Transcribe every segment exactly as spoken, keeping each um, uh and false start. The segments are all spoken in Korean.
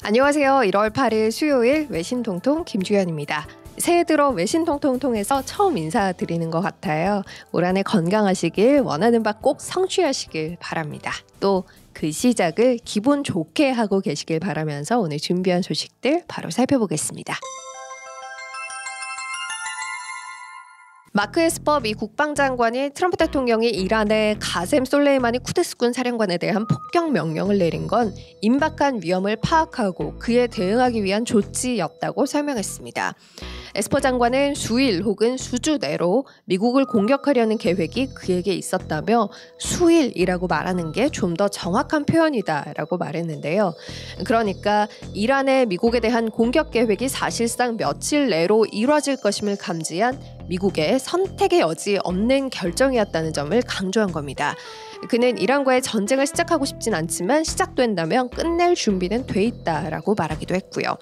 안녕하세요. 일월 팔일 수요일 외신통통 김주현입니다. 새해 들어 외신통통 통해서 처음 인사드리는 것 같아요. 올 한 해 건강하시길, 원하는 바 꼭 성취하시길 바랍니다. 또 그 시작을 기분 좋게 하고 계시길 바라면서 오늘 준비한 소식들 바로 살펴보겠습니다. 마크 에스퍼 미 국방장관이 트럼프 대통령이 이란의 가셈 솔레이마니 쿠드스군 사령관에 대한 폭격 명령을 내린 건 임박한 위험을 파악하고 그에 대응하기 위한 조치였다고 설명했습니다. 에스퍼 장관은 수일 혹은 수주 내로 미국을 공격하려는 계획이 그에게 있었다며 수일이라고 말하는 게 좀 더 정확한 표현이다라고 말했는데요. 그러니까 이란의 미국에 대한 공격 계획이 사실상 며칠 내로 이뤄질 것임을 감지한 미국의 선택의 여지 없는 결정이었다는 점을 강조한 겁니다. 그는 이란과의 전쟁을 시작하고 싶진 않지만 시작된다면 끝낼 준비는 돼 있다라고 말하기도 했고요.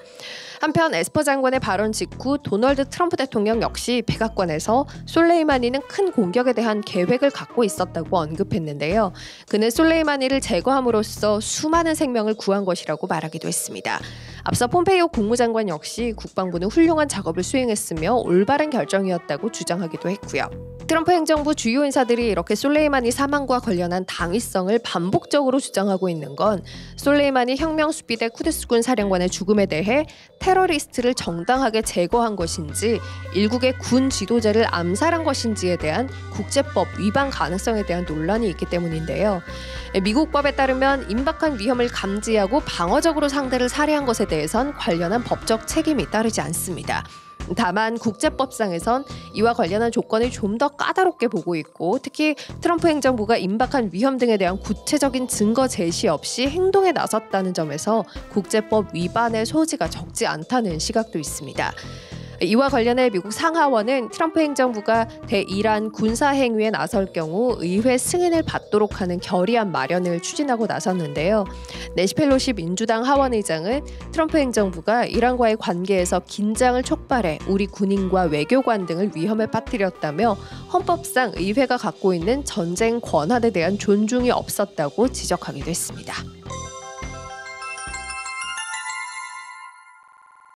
한편 에스퍼 장관의 발언 직후 도널드 트럼프 대통령 역시 백악관에서 솔레이마니는 큰 공격에 대한 계획을 갖고 있었다고 언급했는데요. 그는 솔레이마니를 제거함으로써 수많은 생명을 구한 것이라고 말하기도 했습니다. 앞서 폼페이오 국무장관 역시 국방부는 훌륭한 작업을 수행했으며 올바른 결정이었다고 주장하기도 했고요. 트럼프 행정부 주요 인사들이 이렇게 솔레이마니 사망과 관련한 당위성을 반복적으로 주장하고 있는 건 솔레이마니 혁명수비대 쿠드스군 사령관의 죽음에 대해 테러리스트를 정당하게 제거한 것인지 일국의 군 지도자를 암살한 것인지에 대한 국제법 위반 가능성에 대한 논란이 있기 때문인데요. 미국 법에 따르면 임박한 위험을 감지하고 방어적으로 상대를 살해한 것에 대해선 관련한 법적 책임이 따르지 않습니다. 다만 국제법상에선 이와 관련한 조건을 좀 더 까다롭게 보고 있고 특히 트럼프 행정부가 임박한 위험 등에 대한 구체적인 증거 제시 없이 행동에 나섰다는 점에서 국제법 위반의 소지가 적지 않다는 시각도 있습니다. 이와 관련해 미국 상하원은 트럼프 행정부가 대이란 군사 행위에 나설 경우 의회 승인을 받도록 하는 결의안 마련을 추진하고 나섰는데요. 낸시 펠로시 민주당 하원의장은 트럼프 행정부가 이란과의 관계에서 긴장을 촉발해 우리 군인과 외교관 등을 위험에 빠뜨렸다며 헌법상 의회가 갖고 있는 전쟁 권한에 대한 존중이 없었다고 지적하기도 했습니다.